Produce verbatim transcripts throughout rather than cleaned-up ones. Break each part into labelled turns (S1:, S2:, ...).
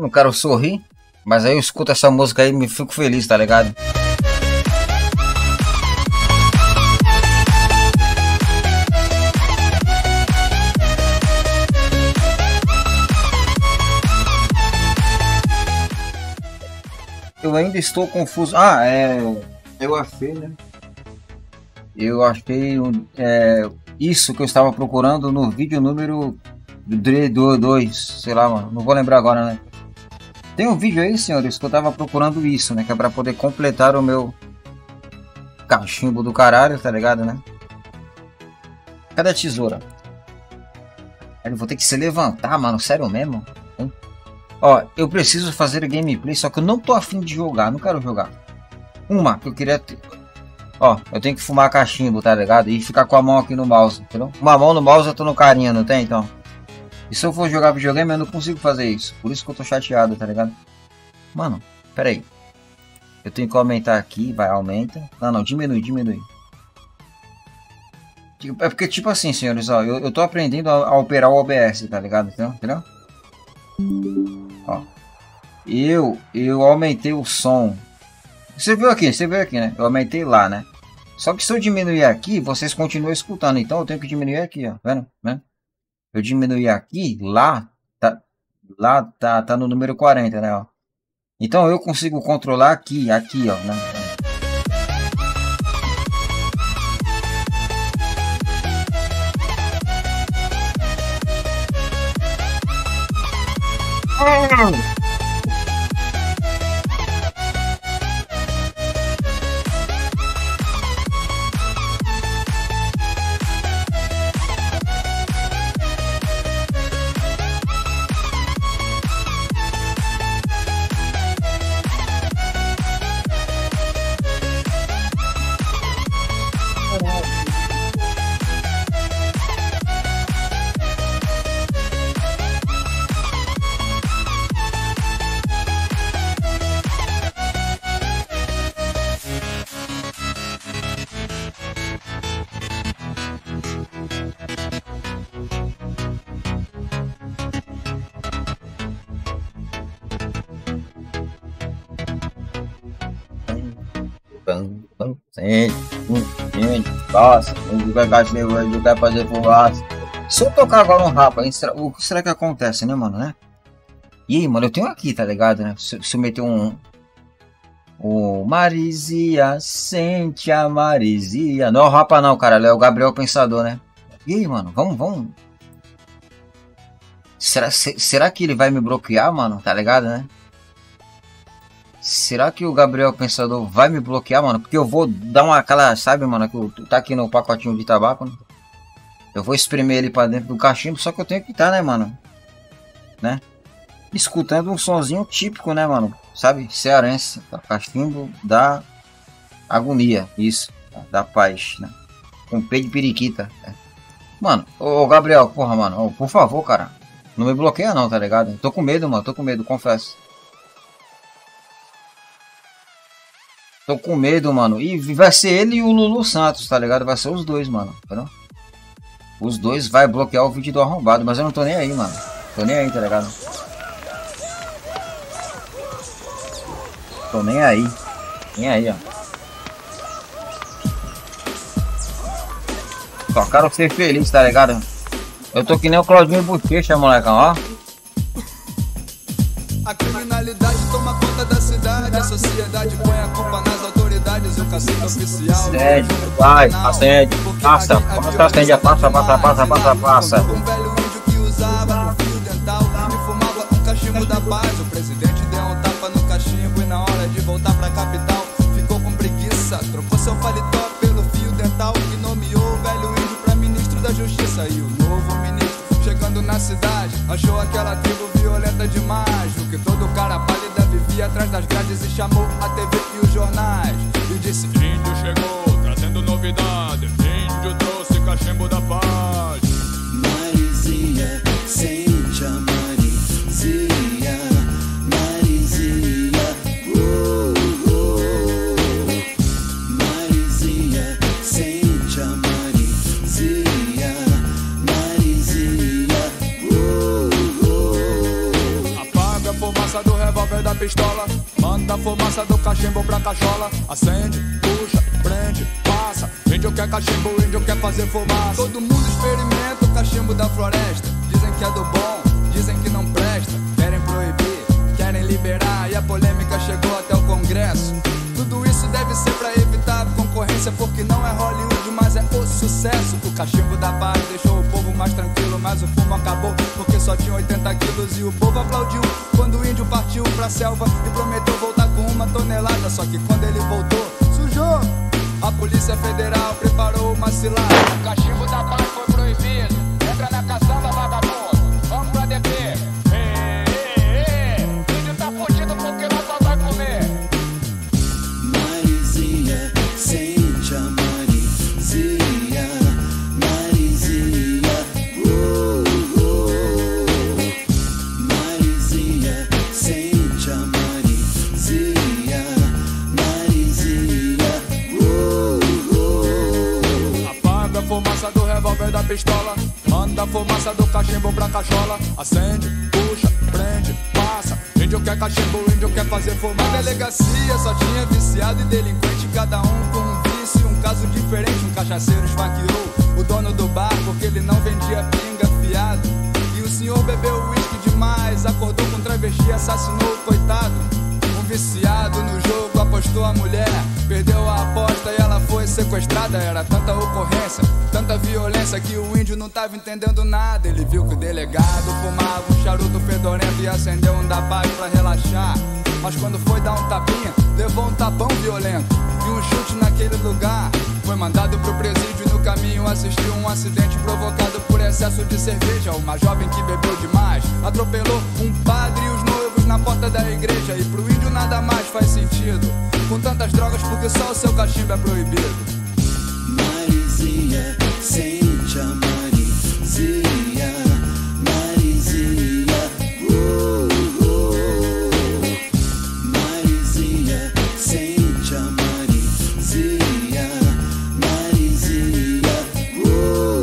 S1: não quero sorrir, mas aí eu escuto essa música aí e me fico feliz, tá ligado? Eu ainda estou confuso. Ah, é. Eu achei, né? Eu achei é, isso que eu estava procurando no vídeo número dois, sei lá, mano. Não vou lembrar agora, né? Tem um vídeo aí, senhores, que eu estava procurando isso, né? Que é pra poder completar o meu cachimbo do caralho, tá ligado, né? Cadê a tesoura? Eu vou ter que se levantar, mano. Sério mesmo? Hein? Ó, eu preciso fazer gameplay, só que eu não tô afim de jogar, não quero jogar. Uma, que eu queria ter... Ó, eu tenho que fumar cachimbo, tá ligado? E ficar com a mão aqui no mouse, entendeu? Uma mão no mouse eu tô no carinha, não tem, então? E se eu for jogar videogame, eu não consigo fazer isso. Por isso que eu tô chateado, tá ligado? Mano, pera aí. Eu tenho que aumentar aqui, vai, aumenta. Não, não, diminui, diminui. É porque, tipo assim, senhores, ó, eu, eu tô aprendendo a, a operar o O B S, tá ligado? Entendeu? Entendeu? Ó, eu, eu aumentei o som. Você viu aqui, você viu aqui, né? Eu aumentei lá, né? Só que se eu diminuir aqui, vocês continuam escutando. Então eu tenho que diminuir aqui, ó. Vendo? Vendo? Eu diminuir aqui, lá, tá, lá tá, tá no número quarenta, né? Ó. Então eu consigo controlar aqui, aqui, ó. Né? Nossa, o vai fazer fumaça. Se eu tocar agora um rapa, o que será que acontece, né, mano, né? E aí, mano, eu tenho aqui, tá ligado, né? Se, se eu meter um... O Marizia, sente a Marizia. Não é o rapa não, cara, é o Gabriel Pensador, né? E aí, mano, vamos, vamos... Será, se, será que ele vai me bloquear, mano? Tá ligado, né? Será que o Gabriel Pensador vai me bloquear, mano? Porque eu vou dar uma aquela, sabe, mano, que tá aqui no pacotinho de tabaco, né? Eu vou espremer ele pra dentro do cachimbo, só que eu tenho que estar, né, mano? Né? Escutando um sonzinho típico, né, mano? Sabe? Cearense. Cachimbo da agonia. Isso. Da paz, né? Com pé de periquita. É. Mano, ô Gabriel, porra, mano. Ô, por favor, cara. Não me bloqueia não, tá ligado? Tô com medo, mano. Tô com medo, confesso. Tô com medo, mano. E vai ser ele e o Lulu Santos, tá ligado? Vai ser os dois, mano. Entendeu? Os dois vai bloquear o vídeo do arrombado. Mas eu não tô nem aí, mano. Tô nem aí, tá ligado? Tô nem aí. Nem aí, ó. Só quero ser feliz, tá ligado? Eu tô que nem o Claudinho Bochecha, molecão, ó.
S2: A criminalidade toma conta da cidade, a sociedade põe a culpa nas autoridades, o cacique oficial.
S1: Acende, vai, acende, passa, passa, acende, passa, passa, passa, passa, passa.
S2: Um velho índio que usava um fio dental e fumava um cachimbo da paz. O presidente deu um tapa no cachimbo e na hora de voltar pra capital ficou com preguiça, trocou seu paletó pelo fio dental e nomeou o velho índio pra ministro da justiça. E o novo ministro, chegando na cidade, achou aquela tribo violenta demais. O que todo cara pálida vivia atrás das grades e chamou a T V e os jornais. E disse: índio chegou, trazendo novidade. Índio trouxe cachimbo da paz.
S3: Marizia, sente a Marizia, Marizia, uh, uh. Marizia, sente a Marizia, Marizia, uh, uh.
S2: Apaga a fumaça do fumaça do cachimbo pra cachola. Acende, puxa, prende, passa. Índio quer cachimbo, índio quer fazer fumaça. Todo mundo experimenta o cachimbo da floresta. Dizem que é do bom, dizem que não presta. Querem proibir, querem liberar. E a polêmica chegou até o Congresso. Tudo isso deve ser pra evitar concorrência, porque não é Hollywood, mas é o sucesso. O cachimbo da paz deixou o povo mais tranquilo, mas o fumo acabou porque só tinha oitenta quilos. E o povo aplaudiu quando o índio partiu pra selva e prometeu voltar com uma tonelada. Só que quando ele voltou, sujou. A Polícia Federal preparou uma cilada. O cachimbo da paz foi proibido. Entra na caçamba, vagabundo. Vamos pra D P. Ê, ê, ê. O índio tá fudido porque nós só vai comer.
S3: Marizinha, sente a Marizinha, Marizinha, uh, uh. Marizinha, sente a Marizinha, Marizinha, uh, uh.
S2: Apaga a fumaça do revólver da pistola. Manda a fumaça do cachimbo pra cachola. Acende, puxa, prende, passa. Índio quer cachimbo, índio quer fazer fumaça. Na delegacia só tinha viciado e delinquente, cada um com um vício, um caso diferente. Um cachaceiro esfaqueou o dono do bar porque ele não vendia pinga fiado. E o senhor bebeu uísque demais, acordou com travesti e assassinou o coitado. Um viciado no jogo apostou a mulher, perdeu a aposta e ela foi sequestrada. Era tanta ocorrência, tanta violência que o índio não tava entendendo nada. Ele viu que o delegado fumava um charuto fedorento e acendeu um da paz pra relaxar. Mas quando foi dar um tapinha, levou um tapão violento e um chute naquele lugar. Foi mandado pro presídio e no caminho assistiu um acidente provocado por excesso de cerveja. Uma jovem que bebeu demais atropelou um padre e os noivos na porta da igreja. E pro índio nada mais faz sentido com tantas drogas, porque só o seu cachimbo é proibido.
S3: Marizinha, sente a Marizinha, Marizinha, uh, uh. Marizinha, sente a Marizinha, Marizinha, uh,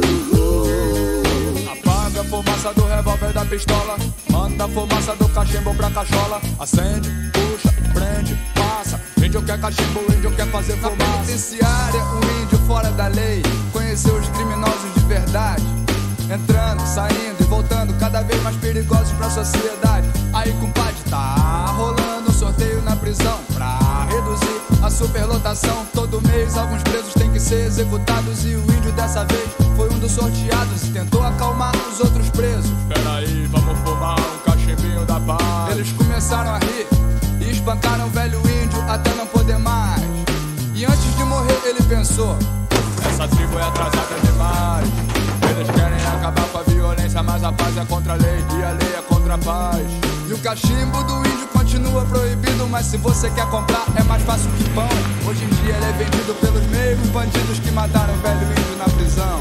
S3: uh.
S2: Apaga a fumaça do revólver da pistola. Manda a fumaça do cachimbo pra cachola. Acende, puxa, prende, passa. Índio quer cachimbo, índio quer fazer fumaça. Na penitenciária, um índio fora da lei conheceu os criminosos de verdade, entrando, saindo e voltando, cada vez mais perigosos pra sociedade. Aí, compadre, tá rolando um sorteio na prisão pra reduzir a superlotação. Todo mês alguns presos têm que ser executados e o índio dessa vez foi um dos sorteados e tentou acalmar os outros presos. Peraí, vamos fumar um cachimbinho da paz. Eles começaram a rir e espancaram o velho índio até não poder mais. E antes de morrer ele pensou: essa tribo é atrasada demais. Eles querem acabar com a violência, mas a paz é contra a lei e a lei é contra a paz. E o cachimbo do índio continua proibido, mas se você quer comprar é mais fácil que pão. Hoje em dia ele é vendido pelos mesmos bandidos que mataram o velho índio na prisão.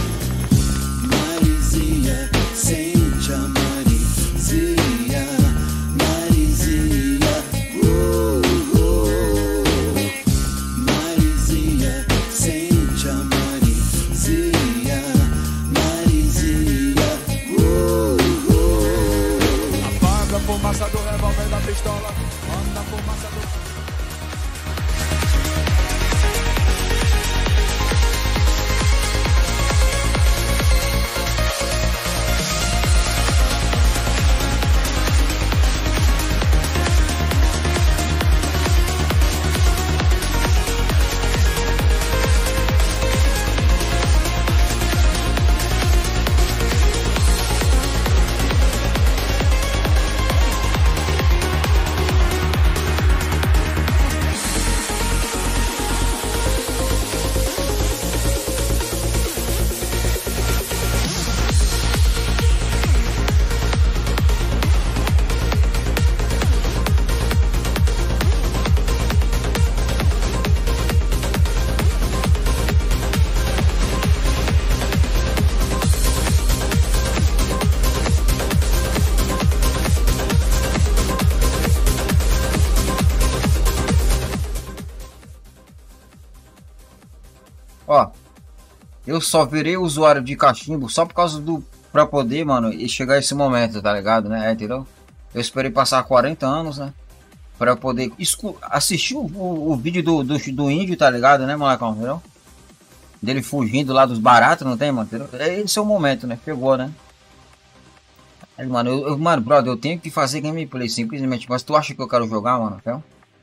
S3: Marizinha, sente a Marizinha, Marizinha, uh, uh. Marizinha, sente a Marizinha, Marizinha, uh, uh.
S2: Apaga a fumaça do revólver da pistola. Manda a fumaça do...
S1: Ó, eu só virei usuário de cachimbo só por causa do... Pra poder, mano, e chegar esse momento, tá ligado, né? É, entendeu? Eu esperei passar quarenta anos, né? Pra eu poder escu assistir o, o, o vídeo do, do, do índio, tá ligado, né, molecão? Entendeu? Dele fugindo lá dos baratos, não tem, mano? Entendeu? Esse é o momento, né? Pegou, né? Aí, mano, eu, eu, mano, brother, eu tenho que fazer gameplay simplesmente. Mas tu acha que eu quero jogar, mano? Entendeu?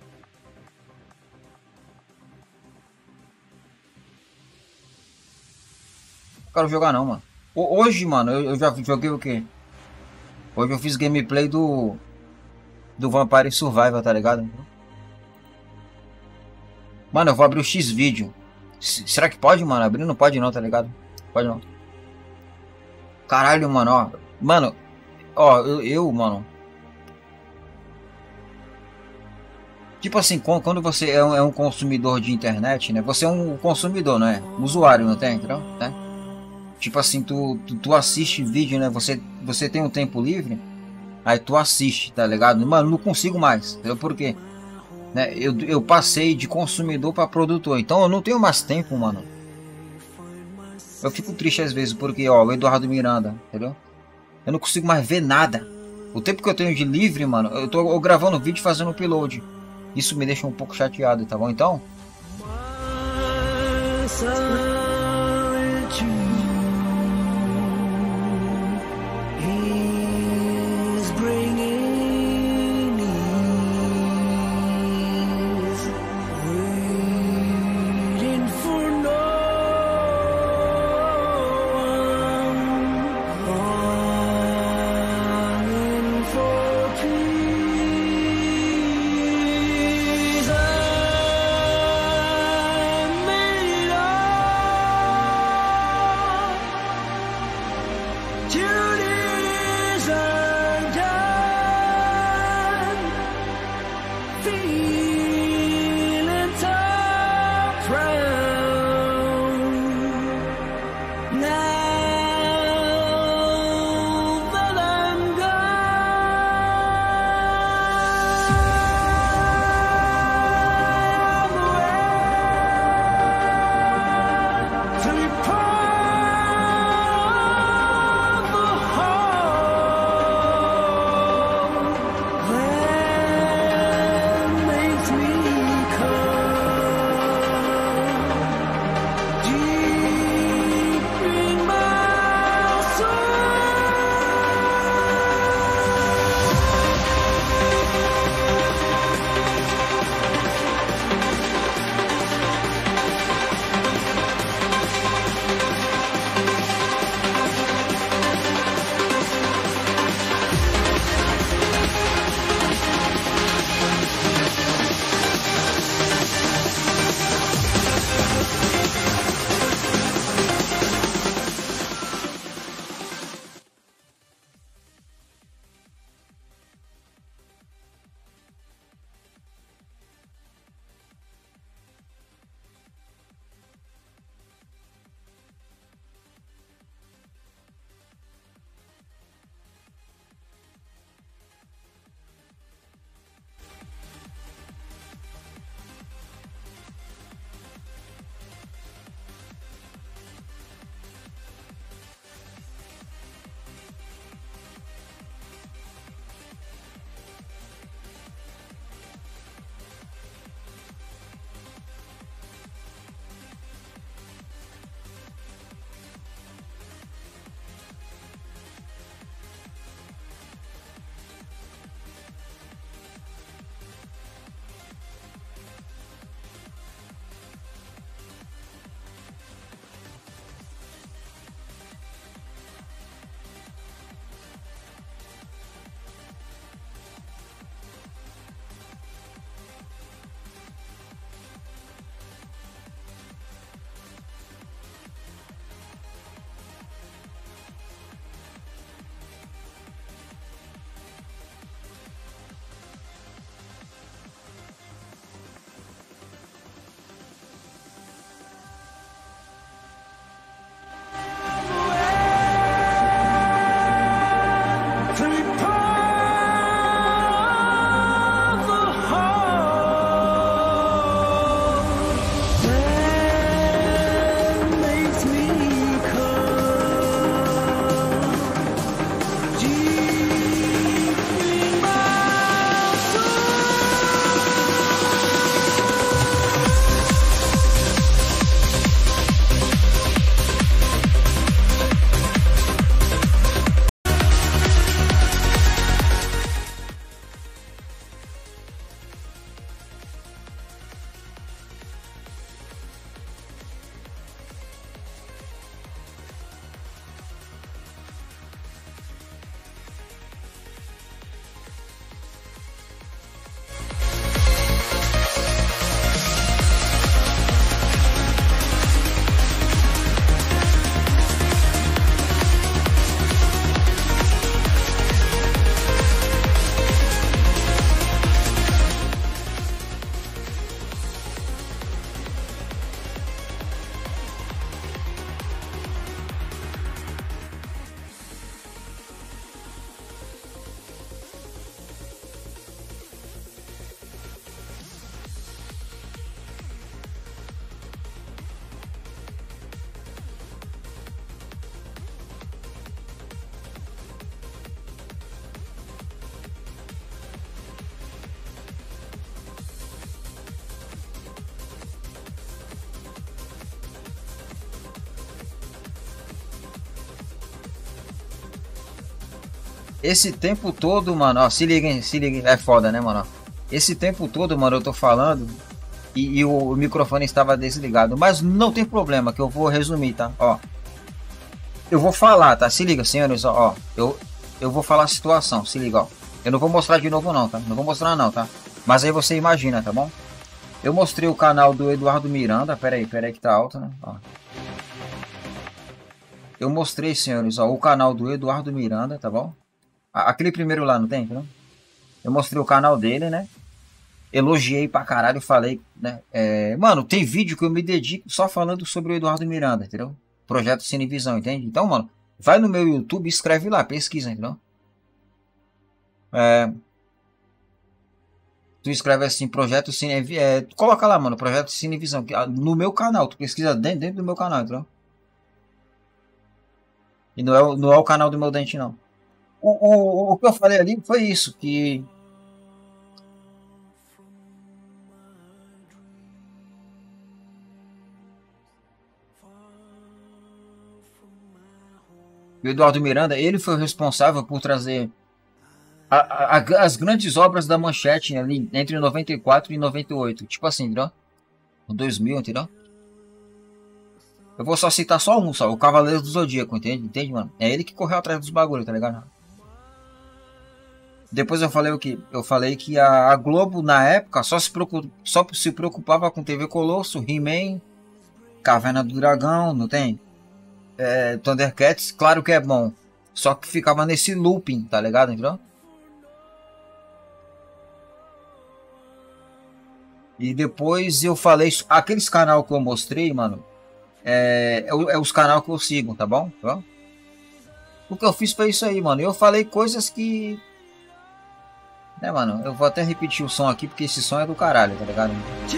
S1: Não quero jogar não, mano. Hoje, mano, eu, eu já joguei o quê? Hoje eu fiz gameplay do... Do Vampire Survivor, tá ligado? Mano, eu vou abrir o X-Vídeo. Será que pode, mano? Abrir não pode não, tá ligado? Pode não. Caralho, mano, ó. Mano, ó, eu, eu mano. Tipo assim, quando você é um, é um consumidor de internet, né? Você é um consumidor, não é? Usuário, não tem, entendeu? Né? Tipo assim, tu, tu, tu assiste vídeo, né? Você, você tem um tempo livre, aí tu assiste, tá ligado? Mano, não consigo mais, entendeu? Por quê? Né? Eu, eu passei de consumidor para produtor, então eu não tenho mais tempo, mano. Eu fico triste às vezes, porque, ó, o Eduardo Miranda, entendeu? Eu não consigo mais ver nada. O tempo que eu tenho de livre, mano, eu tô eu gravando vídeo fazendo upload. Isso me deixa um pouco chateado, tá bom? Então... esse tempo todo, mano, ó, se liguem, se liguem, é foda, né, mano? Esse tempo todo, mano, eu tô falando e, e o, o microfone estava desligado, mas não tem problema, que eu vou resumir, tá? Ó, eu vou falar, tá? Se liga, senhores, ó, ó eu, eu vou falar a situação, se liga, ó. Eu não vou mostrar de novo não, tá? Não vou mostrar não, tá? Mas aí você imagina, tá bom? Eu mostrei o canal do Eduardo Miranda, pera aí, pera aí que tá alto, né? Ó. Eu mostrei, senhores, ó, o canal do Eduardo Miranda, tá bom? Aquele primeiro lá, não tem, entendeu? Eu mostrei o canal dele, né? Elogiei pra caralho, falei, né? É, mano, tem vídeo que eu me dedico só falando sobre o Eduardo Miranda, entendeu? Projeto Cinevisão, entende? Então, mano, vai no meu YouTube e escreve lá, pesquisa, entendeu? É, tu escreve assim, Projeto Cine... É, coloca lá, mano, Projeto Cinevisão, no meu canal, tu pesquisa dentro, dentro do meu canal, entendeu? E não é, não é o canal do meu dente, não. O, o, o que eu falei ali foi isso, que... O Eduardo Miranda, ele foi o responsável por trazer a, a, a, as grandes obras da Manchete ali entre noventa e quatro e noventa e oito. Tipo assim, entendeu? dois mil, entendeu? Eu vou só citar só um, só, o Cavaleiro do Zodíaco, entende? Entende, mano? É ele que correu atrás dos bagulho, tá ligado? Depois eu falei o que? Eu falei que a, a Globo, na época, só se, preocup, só se preocupava com T V Colosso, He-Man, Caverna do Dragão, não tem? É, Thundercats, claro que é bom. Só que ficava nesse looping, tá ligado? Entendeu? E depois eu falei... Aqueles canal que eu mostrei, mano, é, é, é os canal que eu sigo, tá bom? Tá bom? O que eu fiz foi isso aí, mano. Eu falei coisas que... Né, mano? Eu vou até repetir o som aqui, porque esse som é do caralho, tá ligado?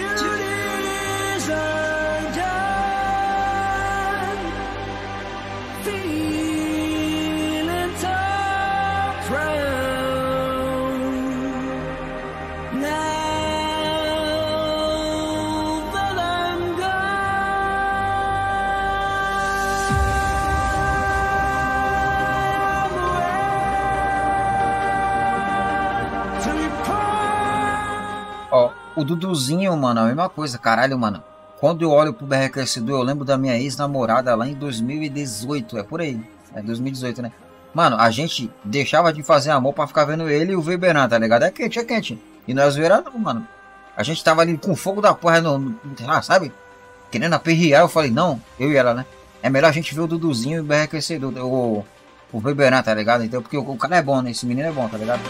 S1: Ó, o Duduzinho, mano, a mesma coisa, caralho, mano. Quando eu olho pro B R Crescedor, eu lembro da minha ex-namorada lá em dois mil e dezoito, é por aí. É dois mil e dezoito, né? Mano, a gente deixava de fazer amor pra ficar vendo ele e o Weberan, tá ligado? É quente, é quente. E nós zoeira não, mano. A gente tava ali com fogo da porra no, no, ah, sabe? Querendo aperrear, eu falei, não, eu e ela, né? É melhor a gente ver o Duduzinho e o B R Crescedor, o, o Weberan, tá ligado? Então, porque o, o cara é bom, né? Esse menino é bom, tá ligado?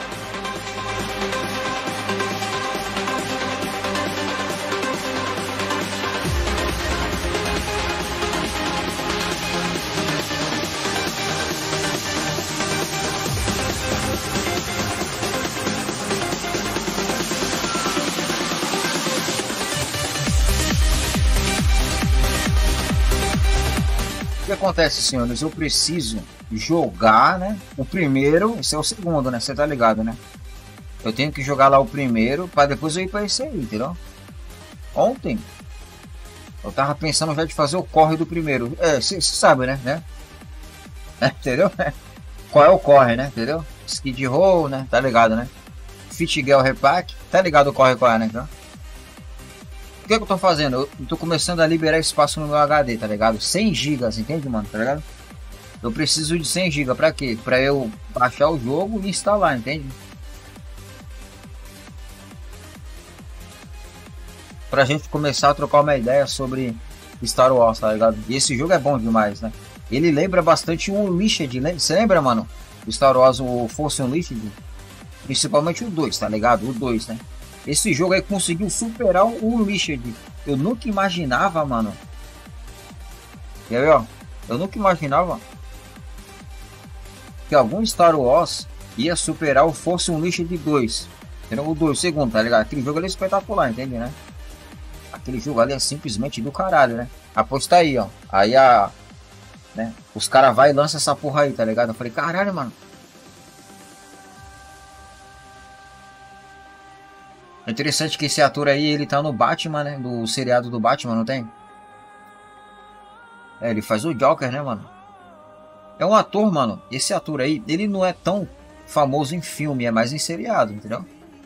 S1: O que acontece, senhores? Eu preciso jogar, né? O primeiro, esse é o segundo, né? Você tá ligado, né? Eu tenho que jogar lá o primeiro para depois eu ir para esse aí, entendeu? Ontem eu tava pensando já de fazer o corre do primeiro. É, você sabe, né? né? É, entendeu? Qual é o corre, né? Entendeu? Skid Row, né? Tá ligado, né? Fit Girl Repack, tá ligado o corre qual é, né? Então? O que, que eu tô fazendo? Eu tô começando a liberar espaço no meu H D, tá ligado? cem gigas, entende, mano? Tá ligado? Eu preciso de cem gigas, pra quê? Pra eu baixar o jogo e instalar, entende? Pra gente começar a trocar uma ideia sobre Star Wars, tá ligado? E esse jogo é bom demais, né? Ele lembra bastante o Unleashed, né? Você lembra, mano? O Star Wars, o Force Unleashed? Principalmente o dois, tá ligado? O dois, né? Esse jogo aí conseguiu superar o Unleashed. Eu nunca imaginava, mano. Quer ver, ó? Eu nunca imaginava que algum Star Wars ia superar o Force Unleashed dois. Entendeu? O dois, segundo, tá ligado? Aquele jogo ali é espetacular, entende, né? Aquele jogo ali é simplesmente do caralho, né? Aposta aí, ó. Aí a... Né? Os caras vai e lançam essa porra aí, tá ligado? Eu falei, caralho, mano. É interessante que esse ator aí, ele tá no Batman, né? Do seriado do Batman, não tem? É, ele faz o Joker, né, mano? É um ator, mano. Esse ator aí, ele não é tão famoso em filme, é mais em seriado, entendeu?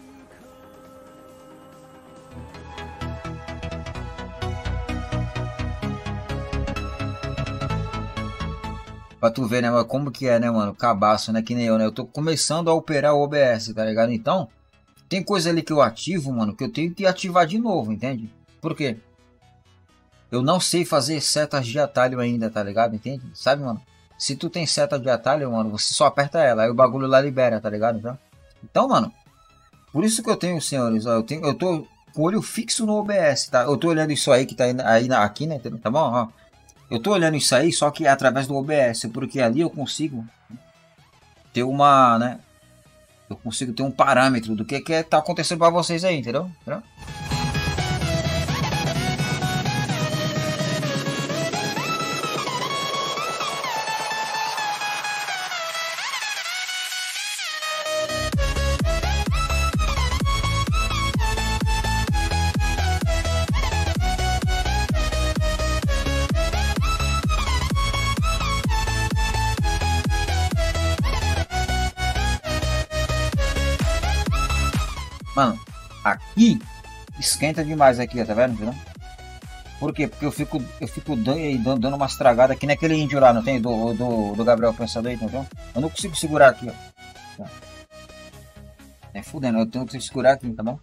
S1: Pra tu ver, né, mano, como que é, né, mano? Cabaço, né? Que nem eu, né? Eu tô começando a operar o O B S, tá ligado? Então, tem coisa ali que eu ativo, mano, que eu tenho que ativar de novo, entende? Por quê? Eu não sei fazer setas de atalho ainda, tá ligado? Entende? Sabe, mano? Se tu tem seta de atalho, mano, você só aperta ela, aí o bagulho lá libera, tá ligado? Então, então mano, por isso que eu tenho, senhores, ó, eu, tenho, eu tô com o olho fixo no O B S, tá? Eu tô olhando isso aí que tá aí, aí aqui, né? Tá bom? Ó. Eu tô olhando isso aí, só que é através do O B S, porque ali eu consigo ter uma, né? Eu consigo ter um parâmetro do que que tá acontecendo para vocês aí, entendeu? entendeu? Mano, aqui esquenta demais aqui, ó, tá vendo? Entendeu? Por quê? Porque eu fico, eu fico dando, dando umas tragadas aqui naquele índio lá, não tem? Do, do, do Gabriel Pensador aí, entendeu? Eu não consigo segurar aqui, ó. É fudendo, eu tenho que segurar aqui, tá bom?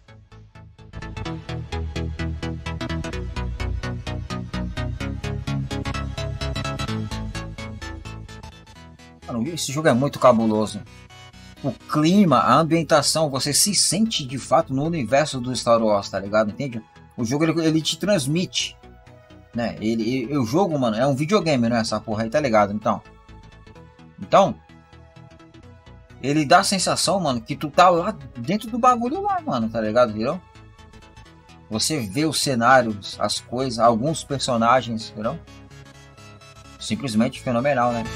S1: Mano, esse jogo é muito cabuloso. O clima, a ambientação, você se sente de fato no universo do Star Wars, tá ligado? Entende? O jogo ele, ele te transmite, né? Ele, ele, o jogo, mano, é um videogame, né? Essa porra aí, tá ligado? Então, então, ele dá a sensação, mano, que tu tá lá dentro do bagulho lá, mano, tá ligado? Entendeu? Você vê os cenários, as coisas, alguns personagens, entendeu? Simplesmente fenomenal, né?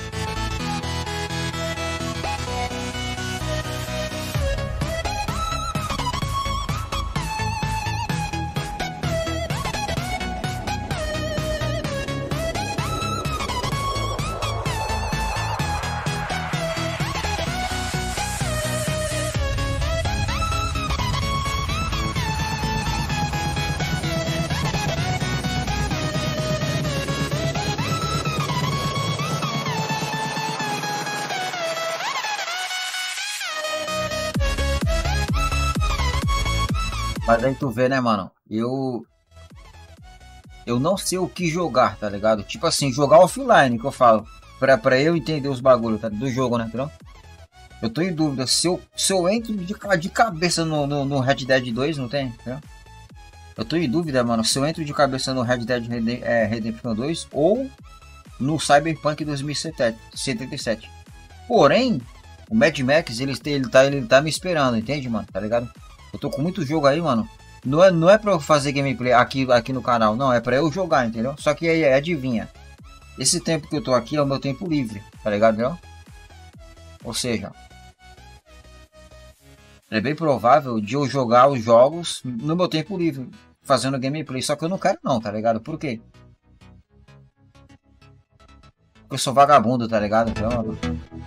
S1: Mas aí tu vê, né, mano? Eu. Eu não sei o que jogar, tá ligado? Tipo assim, jogar offline, que eu falo. Pra, pra eu entender os bagulhos tá, do jogo, né? Entendeu? Eu tô em dúvida se eu, se eu entro de, de cabeça no, no, no Red Dead dois, não tem? Entendeu? Eu tô em dúvida, mano, se eu entro de cabeça no Red Dead Redem é, Redemption dois ou no Cyberpunk dois mil e setenta e sete. Porém, o Mad Max, ele, ele, tá, ele tá me esperando, entende, mano? Tá ligado? Eu tô com muito jogo aí, mano. Não é, não é pra eu fazer gameplay aqui, aqui no canal, não. É pra eu jogar, entendeu? Só que aí, adivinha. Esse tempo que eu tô aqui é o meu tempo livre, tá ligado, entendeu? Ou seja, é bem provável de eu jogar os jogos no meu tempo livre, fazendo gameplay. Só que eu não quero não, tá ligado? Por quê? Porque eu sou vagabundo, tá ligado? Então...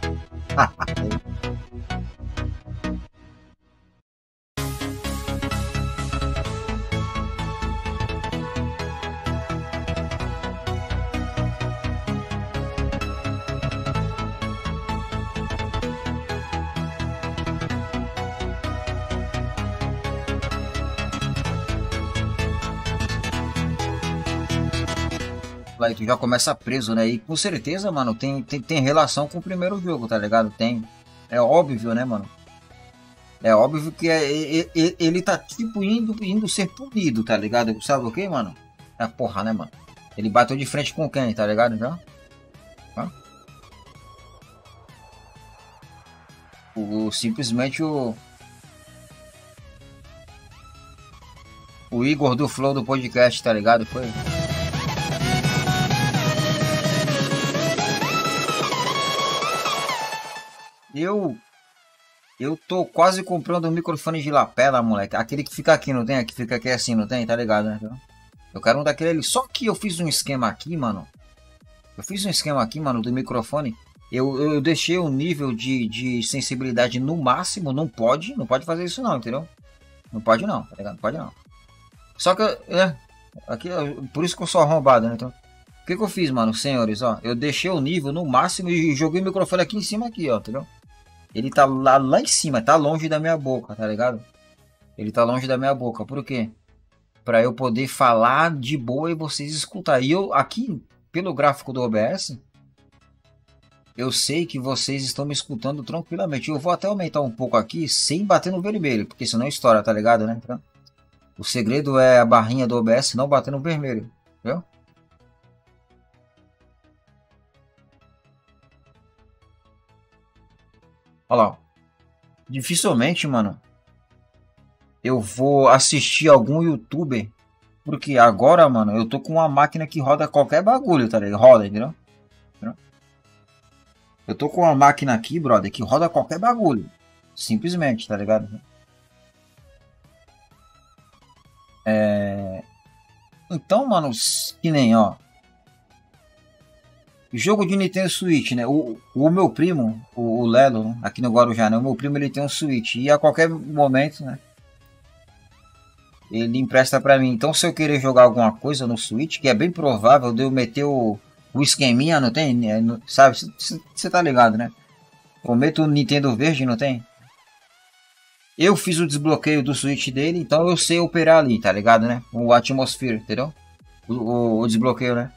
S1: Aí tu já começa preso, né? E com certeza, mano, tem, tem, tem relação com o primeiro jogo, tá ligado? Tem. É óbvio, né, mano? É óbvio que é, é, é, ele tá tipo indo, indo ser punido, tá ligado? Sabe o que, mano? É porra, né, mano? Ele bateu de frente com quem, tá ligado? Então? Hã? O, simplesmente o. O Igor do Flow do podcast, tá ligado? Foi. Eu eu tô quase comprando um microfone de lapela, moleque. Aquele que fica aqui, não tem? Que fica aqui assim, não tem? Tá ligado, né? Eu quero um daquele ali. Só que eu fiz um esquema aqui, mano. Eu fiz um esquema aqui, mano, do microfone. Eu, eu deixei o nível de, de sensibilidade no máximo, não pode, não pode fazer isso não, entendeu? Não pode não, tá ligado? Não pode não. Só que, é, aqui, por isso que eu sou arrombado, né? Então, o que que eu fiz, mano, senhores, ó? Eu deixei o nível no máximo e joguei o microfone aqui em cima aqui, ó, entendeu? Ele tá lá, lá em cima, tá longe da minha boca, tá ligado? Ele tá longe da minha boca, por quê? Pra eu poder falar de boa e vocês escutarem. E eu, aqui, pelo gráfico do O B S, eu sei que vocês estão me escutando tranquilamente. Eu vou até aumentar um pouco aqui, sem bater no vermelho, porque senão estoura, tá ligado, né? Então, o segredo é a barrinha do O B S não bater no vermelho, viu? Olha lá. Dificilmente, mano, eu vou assistir algum youtuber, porque agora, mano, eu tô com uma máquina que roda qualquer bagulho, tá ligado? Roda, entendeu? Entendeu? Eu tô com uma máquina aqui, brother, que roda qualquer bagulho. Simplesmente, tá ligado? É... Então, mano, que nem, ó. Jogo de Nintendo Switch, né? O, o meu primo, o, o Lelo, né? Aqui no Guarujá, né? O meu primo, ele tem um Switch. E a qualquer momento, né? Ele empresta pra mim. Então, se eu querer jogar alguma coisa no Switch, que é bem provável de eu meter o, o esqueminha, não tem? É, no, sabe? Você tá ligado, né? Eu meto o Nintendo Verde, não tem? Eu fiz o desbloqueio do Switch dele, então eu sei operar ali, tá ligado, né? O Atmosphere, entendeu? O, o, o desbloqueio, né?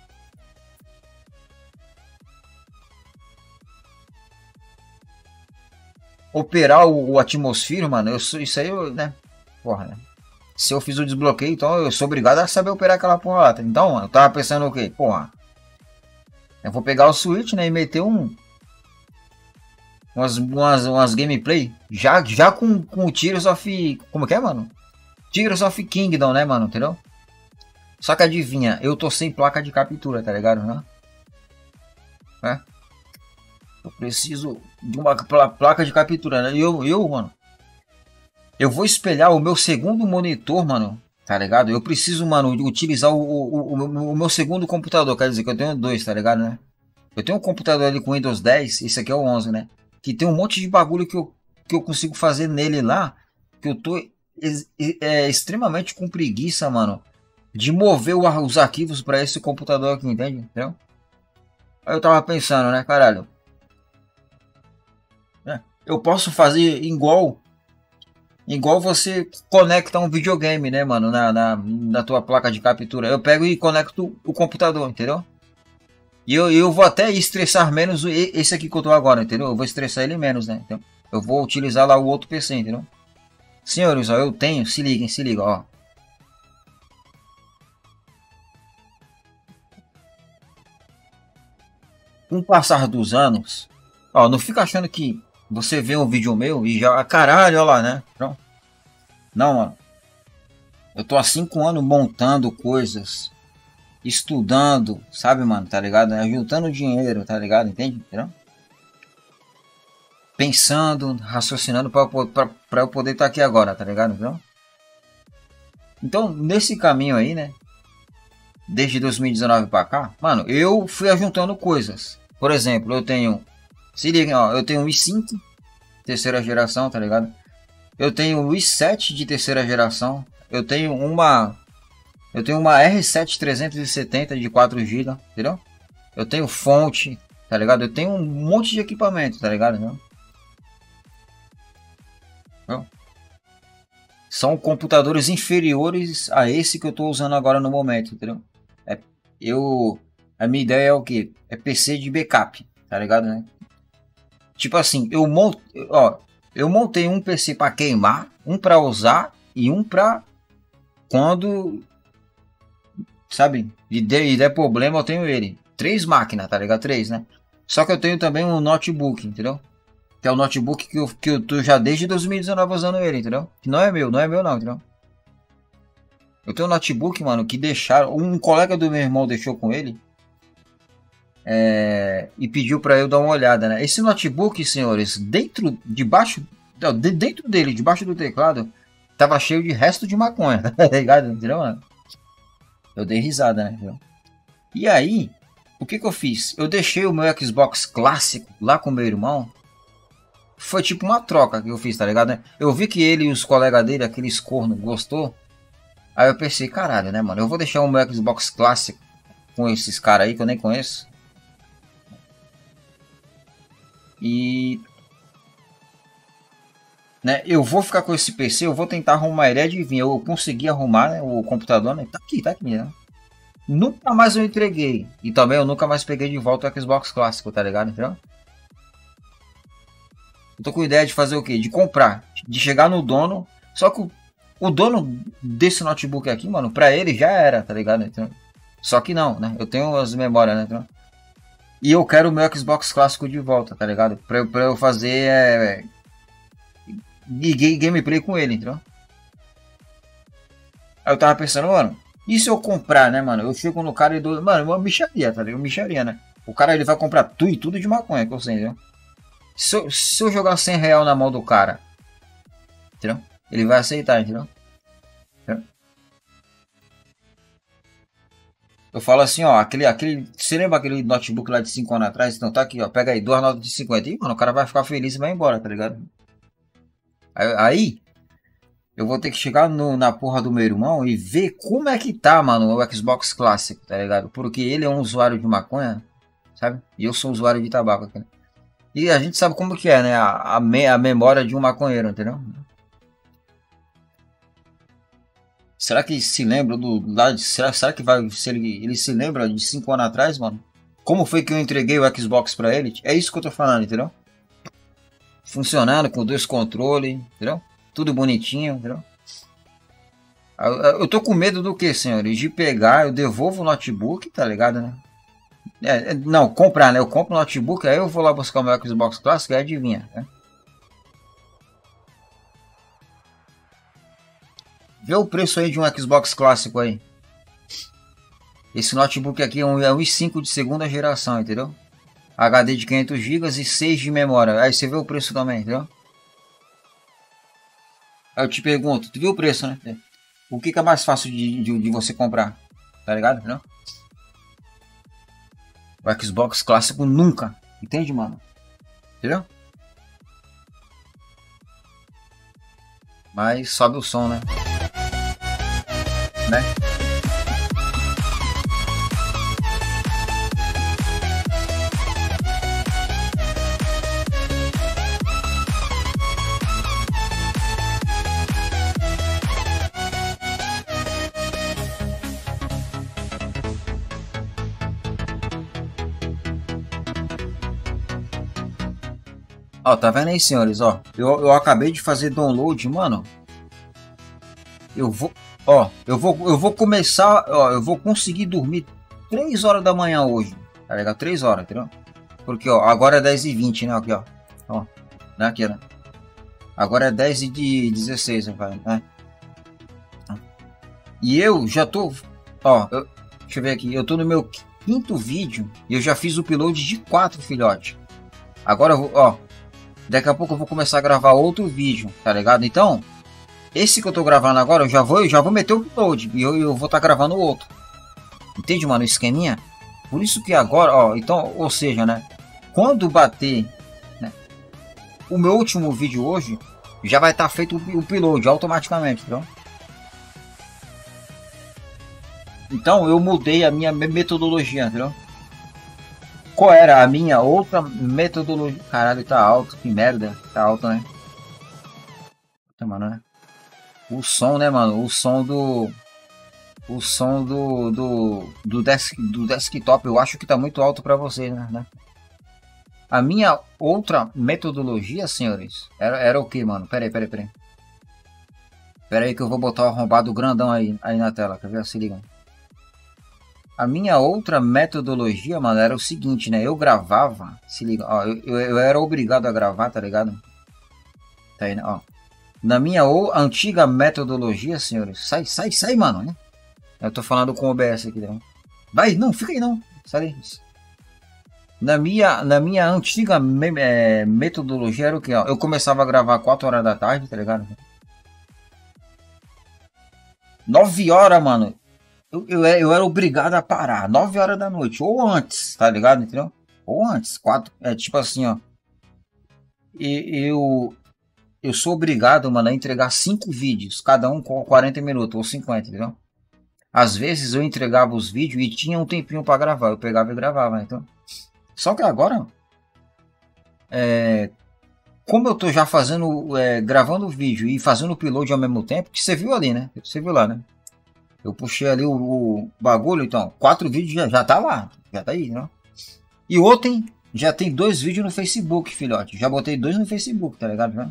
S1: Operar o, o Atmosphere, mano, eu sou, isso aí, eu, né? Porra, né? Se eu fiz o desbloqueio, então eu sou obrigado a saber operar aquela porra lá. Então, mano, eu tava pensando o quê? Porra, eu vou pegar o Switch, né, e meter um... Umas, umas, umas gameplay, já, já com, com o Tears of... Como que é, mano? Tears of Kingdom, né, mano, entendeu? Só que adivinha, eu tô sem placa de captura, tá ligado, né? É. Eu preciso de uma placa de captura, né? E eu, eu, mano, eu vou espelhar o meu segundo monitor, mano, tá ligado? Eu preciso, mano, utilizar o, o, o, o meu segundo computador, quer dizer que eu tenho dois, tá ligado, né? Eu tenho um computador ali com Windows dez, esse aqui é o onze, né? Que tem um monte de bagulho que eu, que eu consigo fazer nele lá, que eu tô é, extremamente com preguiça, mano, de mover os arquivos para esse computador aqui, entende? Entendeu? Aí eu tava pensando, né, caralho? É, eu posso fazer igual igual você conecta um videogame, né, mano, na, na, na tua placa de captura. Eu pego e conecto o computador, entendeu? E eu, eu vou até estressar menos esse aqui que eu tô agora, entendeu? Eu vou estressar ele menos, né? Então, eu vou utilizar lá o outro P C, entendeu? Senhores, ó, eu tenho, se liguem, se ligam, ó. Com o passar dos anos, ó, não fica achando que você vê um vídeo meu e já, caralho, ó lá, né? Não, não, mano. Eu tô há cinco anos montando coisas, estudando, sabe, mano, tá ligado? Juntando dinheiro, tá ligado? Entende? Entendeu? Pensando, raciocinando para eu poder estar aqui agora, tá ligado? Entendeu? Então, nesse caminho aí, né? Desde dois mil e dezenove para cá, mano, eu fui ajuntando coisas. Por exemplo, eu tenho, se liguem, ó, eu tenho o i cinco, terceira geração, tá ligado? Eu tenho o i sete de terceira geração. Eu tenho uma Eu tenho uma R sete trezentos e setenta de quatro gigas, entendeu? Eu tenho fonte, tá ligado? Eu tenho um monte de equipamento, tá ligado? Não? Não? São computadores inferiores a esse que eu tô usando agora no momento, entendeu? É, eu, a minha ideia é o que? É P C de backup, tá ligado, né? Tipo assim, eu monto, ó, eu montei um P C para queimar, um para usar e um para quando, sabe, e der, e der problema eu tenho ele. Três máquinas, tá ligado? Três, né? Só que eu tenho também um notebook, entendeu? Que é o notebook que eu, que eu tô já desde dois mil e dezenove usando ele, entendeu? Que não é meu, não é meu não, entendeu? Eu tenho um notebook, mano, que deixaram, um colega do meu irmão deixou com ele. É, e pediu para eu dar uma olhada, né? Esse notebook, senhores, dentro, debaixo, dentro dele, debaixo do teclado, tava cheio de resto de maconha, tá ligado? Entendeu, mano? Eu dei risada, né? Entendeu? E aí, O que que eu fiz? Eu deixei o meu Xbox clássico lá com meu irmão. Foi tipo uma troca que eu fiz, tá ligado, né? Eu vi que ele e os colegas dele, aqueles corno, gostou. Aí eu pensei, caralho, né, mano? Eu vou deixar o meu Xbox clássico com esses caras aí que eu nem conheço. E... né, eu vou ficar com esse P C, eu vou tentar arrumar ele. Adivinha, eu consegui arrumar, né, o computador, né? Tá aqui, tá aqui, né? Nunca mais eu entreguei. E também eu nunca mais peguei de volta o Xbox clássico, tá ligado? Entendeu? Eu tô com ideia de fazer o quê? De comprar. De chegar no dono. Só que o, o dono desse notebook aqui, mano, pra ele já era, tá ligado? Então, só que não, né? Eu tenho as memórias, né? Então, e eu quero o meu Xbox clássico de volta, tá ligado? Pra, pra eu fazer é, gameplay com ele, entendeu? Aí eu tava pensando, mano, e se eu comprar, né, mano? Eu chego no cara e dou... Mano, uma micharia, tá ligado? Micharia, né? O cara, ele vai comprar tudo e tudo de maconha, que eu sei, entendeu? Se eu, se eu jogar cem real na mão do cara, entendeu? Ele vai aceitar, entendeu? Entendeu? Eu falo assim, ó, aquele, aquele... Você lembra aquele notebook lá de cinco anos atrás? Então tá aqui, ó, pega aí, duas notas de cinquenta. E, mano, o cara vai ficar feliz e vai embora, tá ligado? Aí... aí eu vou ter que chegar no, na porra do meu irmão e ver como é que tá, mano, o Xbox clássico, tá ligado? Porque ele é um usuário de maconha, sabe? E eu sou usuário de tabaco aqui, né? E a gente sabe como que é, né? A, a, me, a memória de um maconheiro, entendeu? Será que se lembra do... Lá de, será, será que vai... Se ele, ele se lembra de cinco anos atrás, mano? Como foi que eu entreguei o Xbox pra ele? É isso que eu tô falando, entendeu? Funcionando com dois controles, entendeu? Tudo bonitinho, entendeu? Eu tô com medo do que, senhores? De pegar, eu devolvo o notebook, tá ligado, né? É, não, comprar, né? Eu compro o notebook, aí eu vou lá buscar o meu Xbox clássico e adivinha, né? Vê o preço aí de um Xbox clássico aí. Esse notebook aqui é um, é um i cinco de segunda geração, entendeu? H D de quinhentos gigas e seis de memória. Aí você vê o preço também, entendeu? Aí eu te pergunto, tu viu o preço, né? O que, que é mais fácil de, de, de você comprar? Tá ligado? Entendeu? O Xbox clássico nunca. Entende, mano? Entendeu? Mas sobe o som, né? Né? Ó, tá vendo aí, senhores? Ó, eu, eu acabei de fazer download, mano. Eu vou, ó, eu vou, eu vou começar, ó, eu vou conseguir dormir três horas da manhã hoje, tá ligado? três horas, entendeu? Porque, ó, agora é dez e vinte, né? Aqui, ó, ó, né? Aqui, né? Agora é dez e dezesseis, né? E eu já tô, ó, eu, deixa eu ver aqui, eu tô no meu quinto vídeo e eu já fiz o upload de quatro, filhote. Agora, eu vou, ó, daqui a pouco eu vou começar a gravar outro vídeo, tá ligado? Então, esse que eu tô gravando agora, eu já vou, eu já vou meter o upload e eu, eu vou estar tá gravando o outro. Entende, mano, o esqueminha? Por isso que agora, ó, então, ou seja, né? Quando bater, né, o meu último vídeo hoje, já vai estar tá feito o upload automaticamente, entendeu? Então, eu mudei a minha metodologia, entendeu? Qual era a minha outra metodologia? Caralho, tá alto, que merda. Tá alto, né? Puta, mano, né? O som, né, mano? O som do... O som do... Do, do, desk, do desktop, eu acho que tá muito alto pra vocês, né? A minha outra metodologia, senhores, era, era o que, mano? Pera aí, pera aí, pera aí. Pera aí que eu vou botar o arrombado grandão aí, aí na tela, quer ver? Se liga. A minha outra metodologia, mano, era o seguinte, né? Eu gravava, se liga, ó, eu, eu, eu era obrigado a gravar, tá ligado? Tá aí, né? Ó. Na minha ou, antiga metodologia, senhores, sai, sai, sai, mano, né? Eu tô falando com o O B S aqui, né? Vai, não, fica aí não, sai na minha, na minha antiga me, é, metodologia era o que, ó? Eu começava a gravar quatro horas da tarde, tá ligado? nove horas, mano. Eu, eu, eu era obrigado a parar nove horas da noite, ou antes, tá ligado? Entendeu? Ou antes, quatro, é tipo assim, ó. E eu, eu sou obrigado, mano, a entregar cinco vídeos, cada um com quarenta minutos ou cinquenta, entendeu? Às vezes eu entregava os vídeos e tinha um tempinho para gravar, eu pegava e gravava, né? Então. Só que agora, é, como eu tô já fazendo, é, gravando o vídeo e fazendo o upload ao mesmo tempo, que você viu ali, né? Você viu lá, né? Eu puxei ali o, o bagulho, então, quatro vídeos já, já tá lá, já tá aí, né? E ontem já tem dois vídeos no Facebook, filhote. Já botei dois no Facebook, tá ligado, né?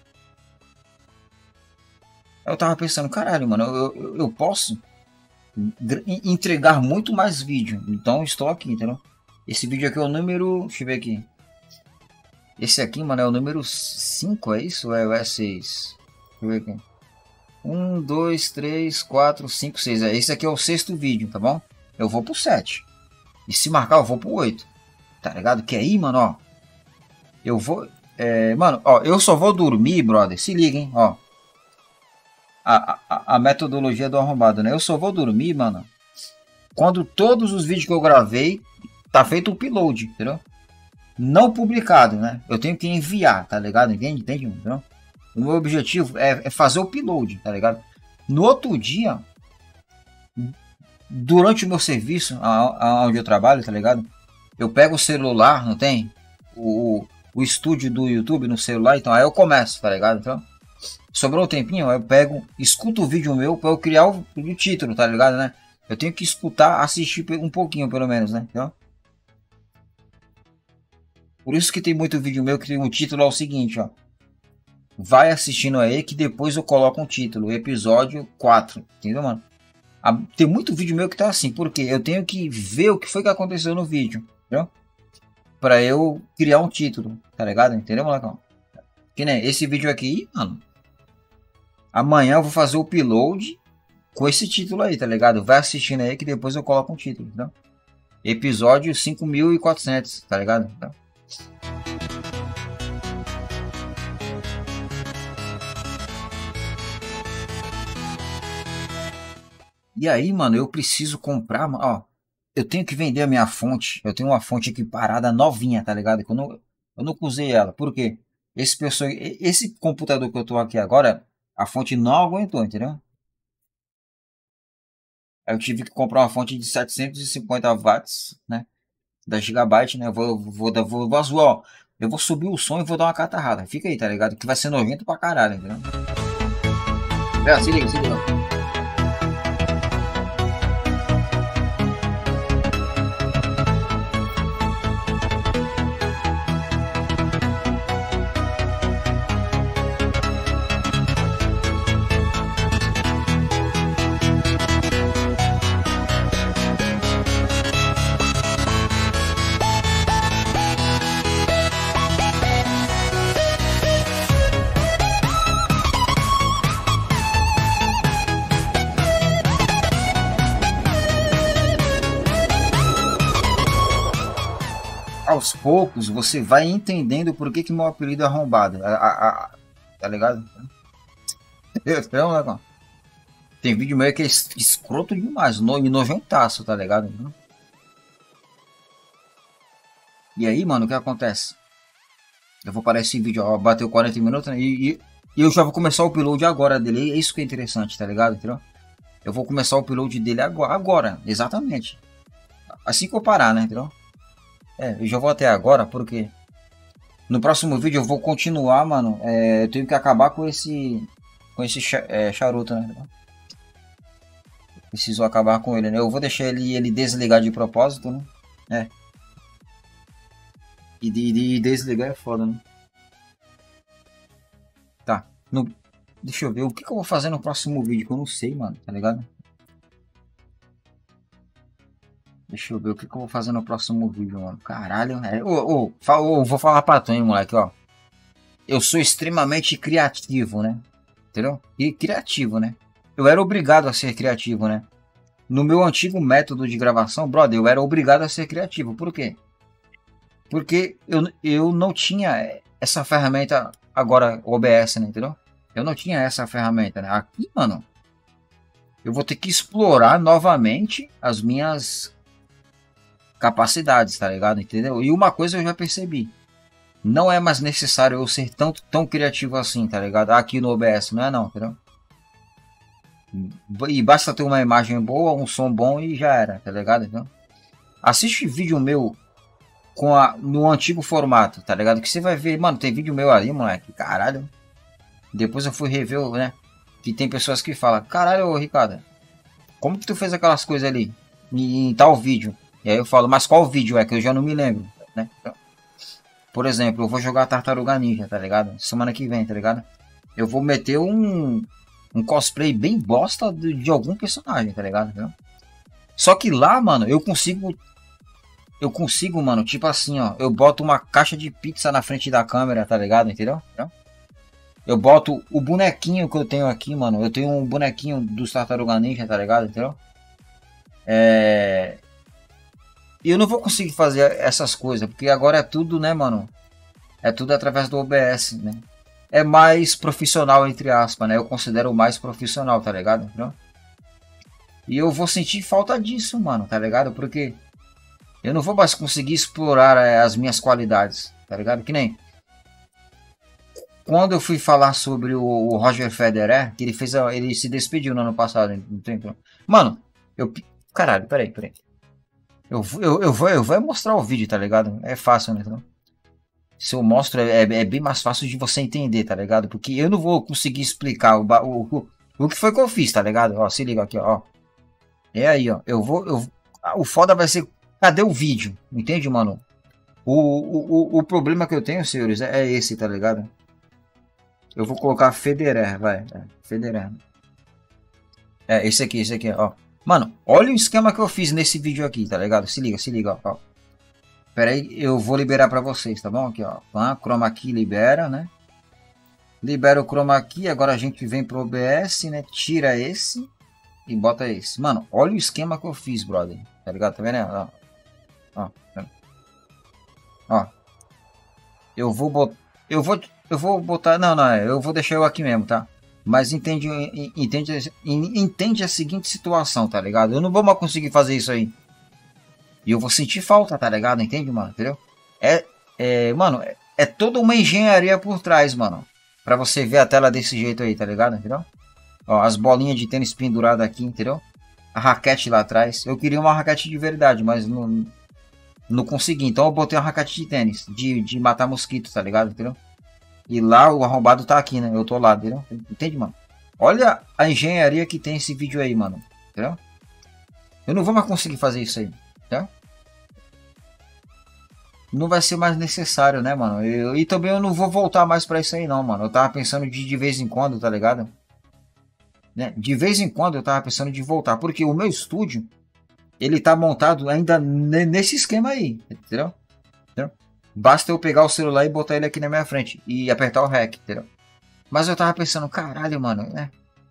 S1: Eu tava pensando, caralho, mano, eu, eu, eu posso entregar muito mais vídeo. Então estou aqui, entendeu? Esse vídeo aqui é o número... Deixa eu ver aqui. Esse aqui, mano, é o número cinco, é isso? Ou é o seis? Deixa eu ver aqui. um, dois, três, quatro, cinco, seis. Esse aqui é o sexto vídeo, tá bom? Eu vou pro sete. E se marcar, eu vou pro oito. Tá ligado? Que aí, mano, ó. Eu vou... É, mano, ó, eu só vou dormir, brother. Se liga, hein, ó. A, a, a metodologia do arrombado, né? Eu só vou dormir, mano, quando todos os vídeos que eu gravei tá feito o upload, entendeu? Não publicado, né? Eu tenho que enviar, tá ligado? Entende? Entende? Entendeu? O meu objetivo é, é fazer o upload, tá ligado? No outro dia, durante o meu serviço, onde eu trabalho, tá ligado? Eu pego o celular, não tem? O, o estúdio do YouTube no celular, então aí eu começo, tá ligado? Então, sobrou um tempinho, eu pego, escuto o vídeo meu para eu criar o, o título, tá ligado, né? Eu tenho que escutar, assistir um pouquinho, pelo menos, né? Então, por isso que tem muito vídeo meu que o título é o seguinte, ó. Vai assistindo aí que depois eu coloco um título, episódio quatro, entendeu, mano? Tem muito vídeo meu que tá assim, porque eu tenho que ver o que foi que aconteceu no vídeo, entendeu? Pra eu criar um título, tá ligado? Entendeu, molecão? Que nem esse vídeo aqui, mano. Amanhã eu vou fazer o upload com esse título aí, tá ligado? Vai assistindo aí que depois eu coloco um título, entendeu? Episódio cinco mil e quatrocentos, tá ligado? Então, e aí, mano, eu preciso comprar, ó, eu tenho que vender a minha fonte. Eu tenho uma fonte aqui parada novinha, tá ligado? Que eu não, eu nunca usei ela. Por quê? Esse, pessoa, esse computador que eu tô aqui agora, a fonte não aguentou, entendeu? Aí eu tive que comprar uma fonte de setecentos e cinquenta watts, né? Da Gigabyte, né? Eu vou, vou, vou, vou, vou zoar, ó. Eu vou subir o som e vou dar uma catarrada. Fica aí, tá ligado? Que vai ser nojento pra caralho, entendeu? É, se liga, se liga. Aos poucos você vai entendendo por que que meu apelido é arrombado, a, a, a, tá ligado? Então, tem vídeo meu que é escroto demais, no, nojentaço, tá ligado? E aí, mano, o que acontece? Eu vou parar esse vídeo, ó, bateu quarenta minutos, né? e, e, e eu já vou começar o upload agora dele, é isso que é interessante, tá ligado? Entendeu? Eu vou começar o upload dele agora, agora, exatamente, assim que eu parar, né, entendeu? É, eu já vou até agora, porque no próximo vídeo eu vou continuar, mano. É, eu tenho que acabar com esse com esse é, charuto, né? Preciso acabar com ele, né? Eu vou deixar ele, ele desligar de propósito, né? É. E de, de desligar é foda, né? Tá. No, deixa eu ver. O que, que eu vou fazer no próximo vídeo, que eu não sei, mano. Tá ligado? Deixa eu ver o que, que eu vou fazer no próximo vídeo, mano. Caralho, é. Ô, ô, ô, vou falar pra tu, hein, moleque, ó. Eu sou extremamente criativo, né? Entendeu? E criativo, né? Eu era obrigado a ser criativo, né? No meu antigo método de gravação, brother, eu era obrigado a ser criativo. Por quê? Porque eu, eu não tinha essa ferramenta agora, O B S, né? Entendeu? Eu não tinha essa ferramenta, né? Aqui, mano, eu vou ter que explorar novamente as minhas capacidades, tá ligado? Entendeu? E uma coisa eu já percebi. Não é mais necessário eu ser tão, tão criativo assim, tá ligado? Aqui no O B S, não é não, entendeu? E basta ter uma imagem boa, um som bom e já era, tá ligado? Então, assiste vídeo meu com a, no antigo formato, tá ligado? Que você vai ver, mano, tem vídeo meu ali, moleque, caralho. Depois eu fui rever, né? Que tem pessoas que falam, caralho, ô, Ricardo, como que tu fez aquelas coisas ali em, em tal vídeo? E aí eu falo, mas qual vídeo é que eu já não me lembro, né? Então, por exemplo, eu vou jogar Tartaruga Ninja, tá ligado? Semana que vem, tá ligado? Eu vou meter um, um cosplay bem bosta de, de algum personagem, tá ligado? Entendeu? Só que lá, mano, eu consigo... Eu consigo, mano, tipo assim, ó. Eu boto uma caixa de pizza na frente da câmera, tá ligado? Entendeu? Eu boto o bonequinho que eu tenho aqui, mano. Eu tenho um bonequinho dos Tartaruga Ninja, tá ligado? Entendeu? É... E eu não vou conseguir fazer essas coisas, porque agora é tudo, né, mano? É tudo através do O B S, né? É mais profissional, entre aspas, né? Eu considero mais profissional, tá ligado? Entendeu? E eu vou sentir falta disso, mano, tá ligado? Porque eu não vou mais conseguir explorar é, as minhas qualidades, tá ligado? Que nem quando eu fui falar sobre o, o Roger Federer, que ele fez, a, ele se despediu no ano passado, não tem, mano, eu, caralho, peraí, peraí. Eu, eu, eu, vou, eu vou mostrar o vídeo, tá ligado? É fácil, né? Então, se eu mostro, é, é bem mais fácil de você entender, tá ligado? Porque eu não vou conseguir explicar o, o, o, o que foi que eu fiz, tá ligado? Ó, se liga aqui, ó. É aí, ó. Eu vou. Eu, o foda vai ser. Cadê o vídeo? Entende, mano? O, o, o, o problema que eu tenho, senhores, é, é esse, tá ligado? Eu vou colocar Federer, vai. É, Federer. É, esse aqui, esse aqui, ó. Mano, olha o esquema que eu fiz nesse vídeo aqui, tá ligado? Se liga, se liga, ó. Pera aí, eu vou liberar pra vocês, tá bom? Aqui, ó. Ah, Chroma Key libera, né? Libera o Chroma Key, agora a gente vem pro O B S, né? Tira esse e bota esse. Mano, olha o esquema que eu fiz, brother. Tá ligado? Tá vendo? Ó. Ó. Ó. Eu vou botar... Eu vou... Eu vou botar... Não, não, eu vou deixar eu aqui mesmo, tá? Mas entende, entende, entende a seguinte situação, tá ligado? Eu não vou mais conseguir fazer isso aí. E eu vou sentir falta, tá ligado? Entende, mano? Entendeu? É, é mano, é, é toda uma engenharia por trás, mano. Pra você ver a tela desse jeito aí, tá ligado? Entendeu? Ó, as bolinhas de tênis penduradas aqui, entendeu? A raquete lá atrás. Eu queria uma raquete de verdade, mas não, não consegui. Então eu botei uma raquete de tênis, de, de matar mosquito, tá ligado? Entendeu? E lá o arrombado tá aqui, né? Eu tô lá, entendeu? Entende, mano? Olha a engenharia que tem esse vídeo aí, mano. Entendeu? Eu não vou mais conseguir fazer isso aí, tá? Não vai ser mais necessário, né, mano? Eu, e também eu não vou voltar mais pra isso aí, não, mano. Eu tava pensando de de vez em quando, tá ligado? Né? De vez em quando eu tava pensando de voltar. Porque o meu estúdio, ele tá montado ainda nesse esquema aí, entendeu? Entendeu? Basta eu pegar o celular e botar ele aqui na minha frente e apertar o REC, entendeu? Mas eu tava pensando, caralho, mano, né?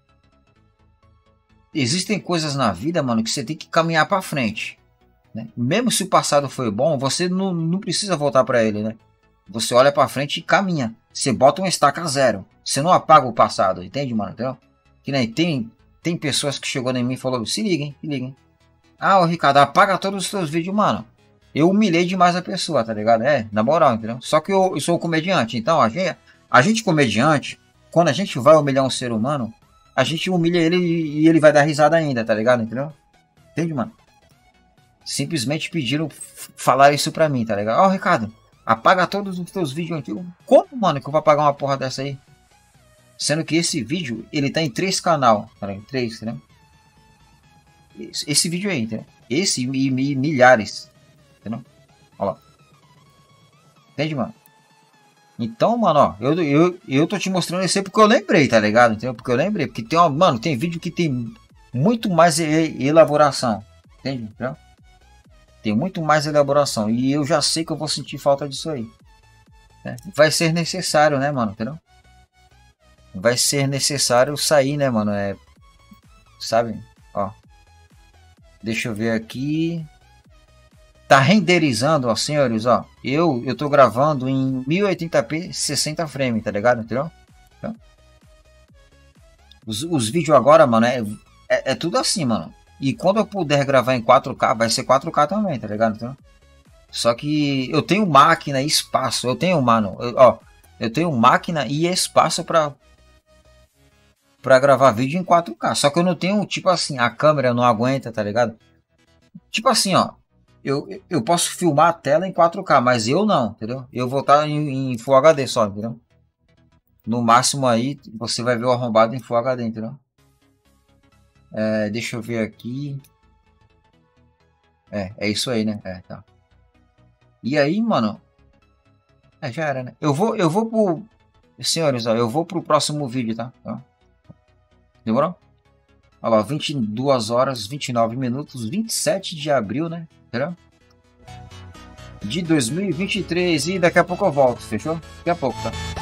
S1: Existem coisas na vida, mano, que você tem que caminhar pra frente, né? Mesmo se o passado foi bom, você não, não precisa voltar pra ele, né? Você olha pra frente e caminha. Você bota uma estaca zero. Você não apaga o passado, entende, mano? Entendeu? Que nem tem, tem pessoas que chegou em mim e falou, se liguem, se liguem. Ah, ô Ricardo, apaga todos os seus vídeos, mano. Eu humilhei demais a pessoa, tá ligado? É, na moral, entendeu? Só que eu, eu sou um comediante, então a gente, a gente comediante, quando a gente vai humilhar um ser humano, a gente humilha ele e ele vai dar risada ainda, tá ligado? Entendeu? Entende, mano? Simplesmente pediram falar isso pra mim, tá ligado? Ó, oh, Ricardo, apaga todos os teus vídeos antigos. Como, mano, que eu vou apagar uma porra dessa aí? Sendo que esse vídeo, ele tá em três canal, tá ligado? Três, né? Esse, esse vídeo aí, entendeu? Esse e, e milhares. Entendeu? Olha lá. Entende, mano? Então, mano, ó, eu, eu, eu tô te mostrando isso aí porque eu lembrei, tá ligado? Entendeu? Porque eu lembrei. Porque tem uma, mano, tem vídeo que tem muito mais elaboração. Entende? Entendeu? Tem muito mais elaboração. E eu já sei que eu vou sentir falta disso aí. Né? Vai ser necessário, né, mano? Entendeu? Vai ser necessário sair, né, mano? É. Sabe? Ó. Deixa eu ver aqui. Tá renderizando, ó, senhores, ó. Eu, eu tô gravando em mil e oitenta p, sessenta frames, tá ligado? Entendeu? Então, os, os vídeos agora, mano, é, é, é tudo assim, mano. E quando eu puder gravar em quatro K, vai ser quatro K também, tá ligado? Então, só que eu tenho máquina e espaço. Eu tenho, mano, eu, ó, eu tenho máquina e espaço pra, pra gravar vídeo em quatro K. Só que eu não tenho, tipo assim, a câmera não aguenta, tá ligado? Tipo assim, ó. Eu, eu posso filmar a tela em quatro K, mas eu não, entendeu? Eu vou estar em, em Full H D só, entendeu? No máximo aí, você vai ver o arrombado em Full H D, entendeu? É, deixa eu ver aqui. É, é isso aí, né? É, tá. E aí, mano. É, já era, né? Eu vou, eu vou pro... Senhores, ó, eu vou pro próximo vídeo, tá? Tá? Demorou? Olha lá, vinte e duas horas, vinte e nove minutos, vinte e sete de abril, né? Entendeu? De dois mil e vinte e três. E daqui a pouco eu volto, fechou? Daqui a pouco, tá?